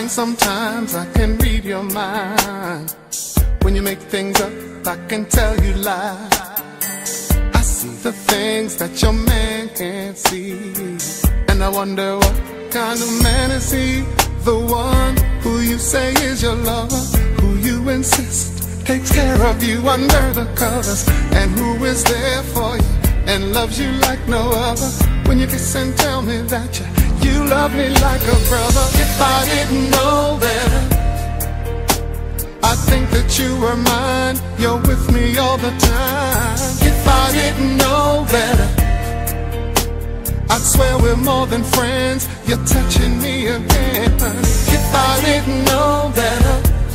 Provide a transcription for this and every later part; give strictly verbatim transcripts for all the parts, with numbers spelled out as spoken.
sometimes I can read your mind. When you make things up, I can tell you lies. I see the things that your man can't see, and I wonder what kind of man is he? The one who you say is your lover, who you insist takes care of you under the covers, and who is there for you and loves you like no other. When you kiss and tell me that you, you love me like a brother. If I didn't know better, I think that you were mine. You're with me all the time. If I didn't know better, I'd swear we're more than friends. You're touching me again. If I didn't know better,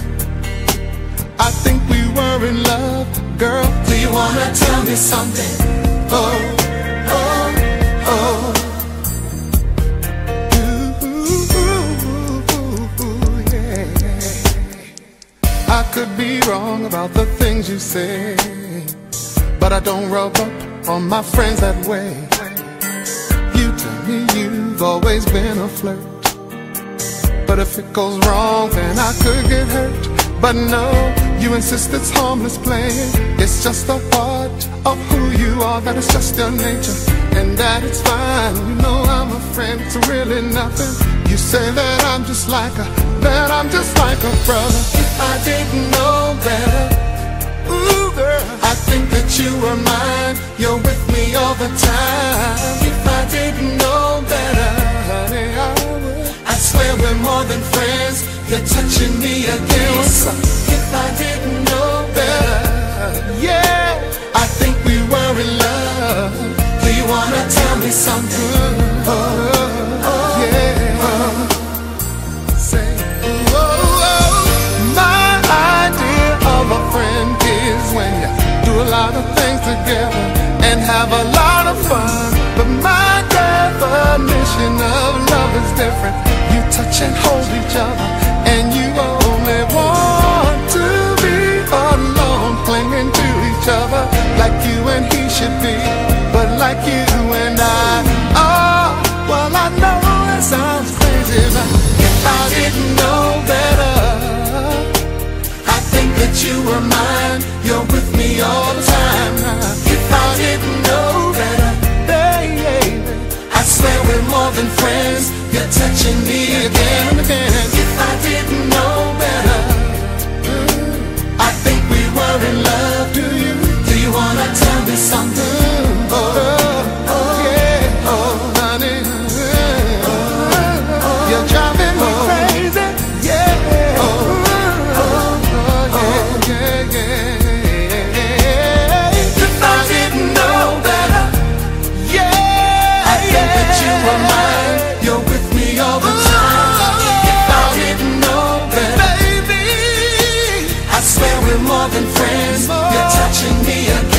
I think we were in love. Girl, do you wanna tell me something? Oh, oh, oh. I could be wrong about the things you say, but I don't rub up on my friends that way. You tell me you've always been a flirt, but if it goes wrong then I could get hurt. But no, you insist it's harmless playing. It's just a part of who you are, that it's just your nature, and that it's fine. You know I'm a friend, it's really nothing. You say that I'm just like a, that I'm just like a brother. If I didn't know better, ooh girl, I think that you were mine. You're with me all the time. If I didn't know better, honey, I would. I swear we're more than friends. You're touching me again. If I didn't know better, yeah, I think we were in love. Do you wanna tell me something? Oh, oh yeah. Oh. Say, oh, oh. My idea of a friend is when you do a lot of things together and have a lot of fun. But my definition of love is different. You touch and hold each other, and you only want to be alone, clinging to each other like you and he should be, but like you and I are. Well, I know it sounds crazy, but if I didn't know better, I think that you were mine. You're with me all the time. If I didn't know better, baby, I swear we're more than friends. You're touching me again and again. If I didn't know better, I think we were in love. Do you? Do you wanna tell me something? Oh, oh yeah, oh honey, oh, you're driving me crazy. Yeah, oh, oh, oh yeah, yeah, yeah. If I didn't know better, yeah, I think that you were mine. You're with me all the time. If I didn't know better, baby, I swear we're more than friends. You're touching me again.